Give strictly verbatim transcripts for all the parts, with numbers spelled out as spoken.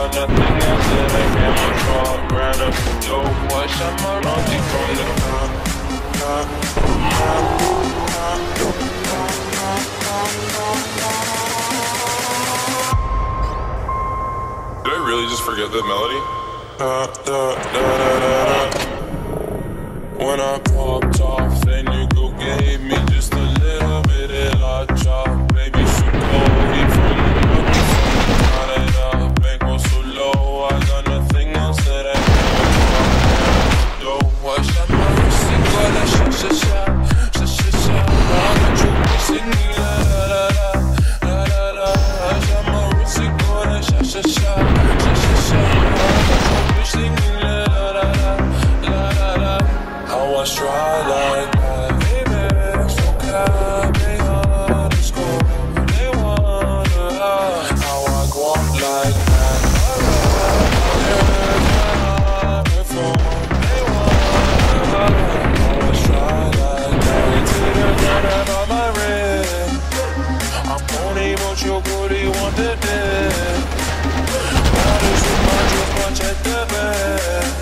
nothing else that I can control. Ran up the dope, boy, shot my roundy from the car. Did I really just forget the melody? Da, da, da, da, da, da. When I popped off, then you go gave me just a little bit of la chop. Baby, so cold, he from the north, got it up, ain't go so low. I got nothing else that I can do. Yo, I shot my wrist, and got that shot, shot, shot, shot, shot, shot. I got you singing la la la la la la la. I shot my wrist, and got that shot, shot, shot, shot, shot, shot. I got you singing la la la la la la. How I try like that, baby, so can they underscore? They wonder how I go up like that. I before they wonder how I try like that. Take a gun out my red. I'm only about your booty, want the dead. All this with my just watch at the bed.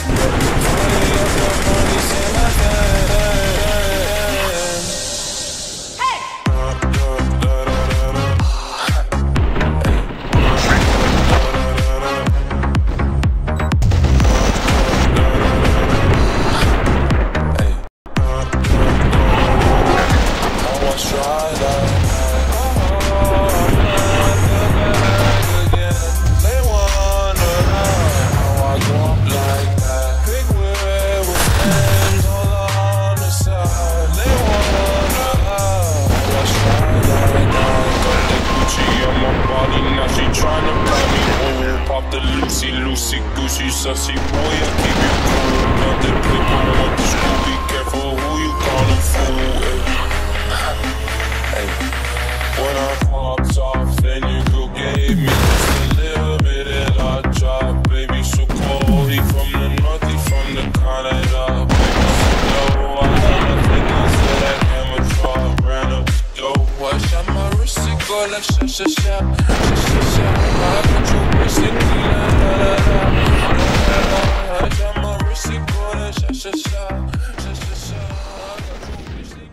Sussy boy, I keep you cool. Got the paper, want the school. Be careful who you callin' fool. Hey, when I popped off, then you go gave me just a little bit of la chop. Baby, so cold, he from the north, he from the Canada. Baby, so low, I got nothing else that I can withdraw. Ran up the dope, I shot my wrist, it go like shot, shot, shot, shot, shot, shot. I got you missing me, la la la la. I got my receipt, boy, shot, shot, shot, shot, shot, shot. I got you missing.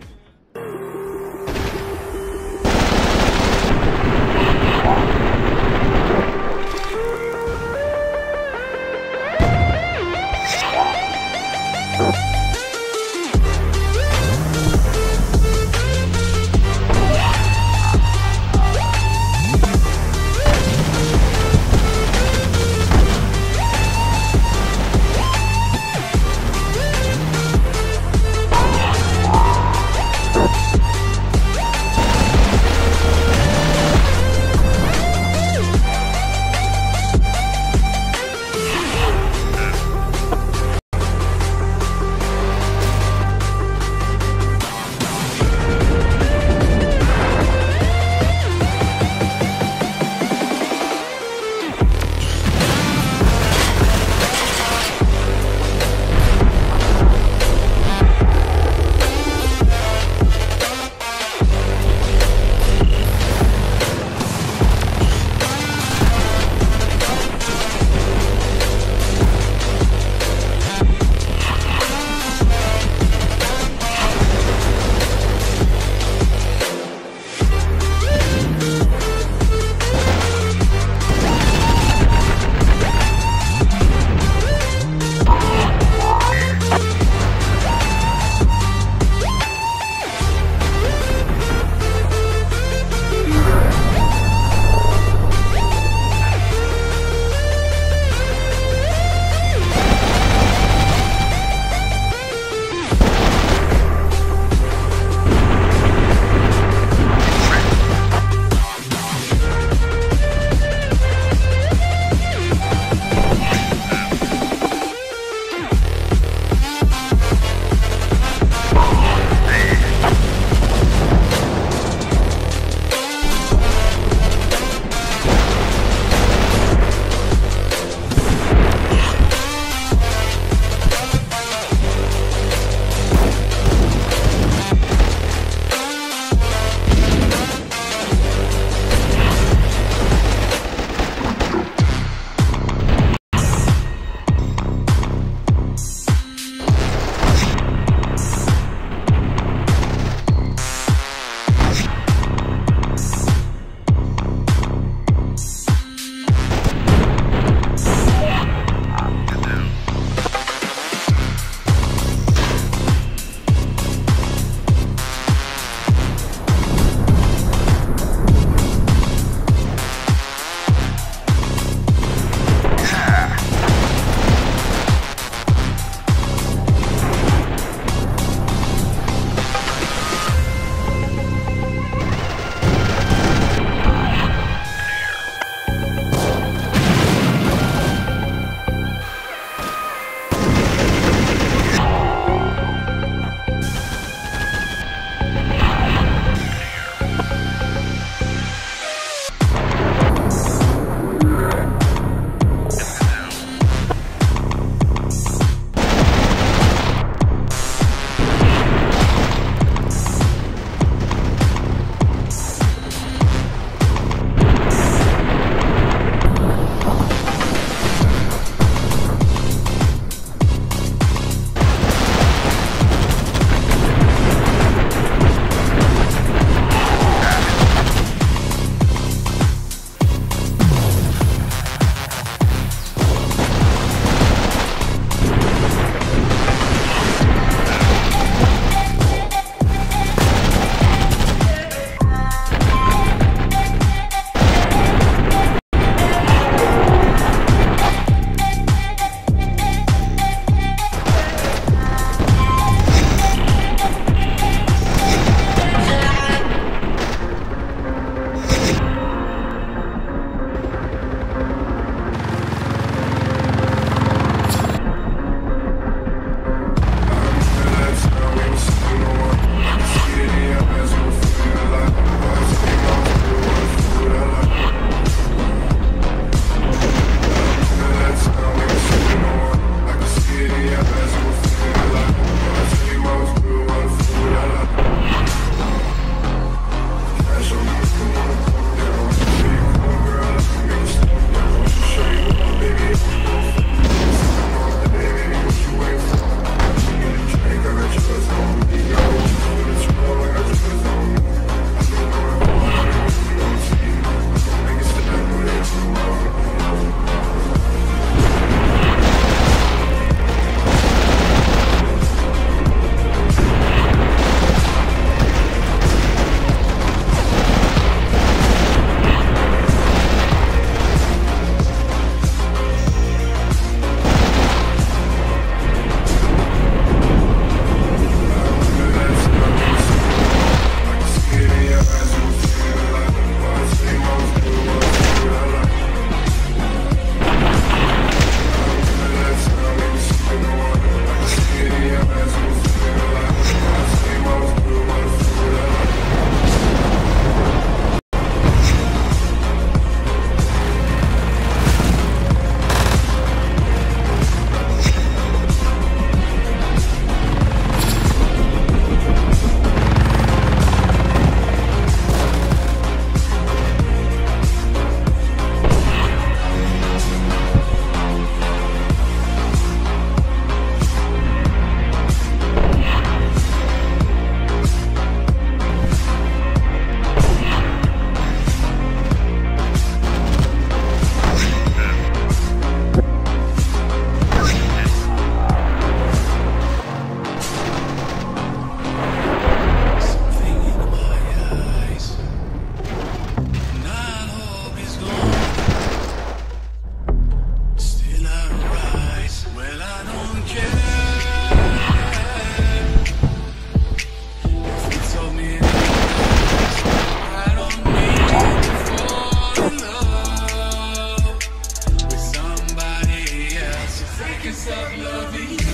can't stop loving you.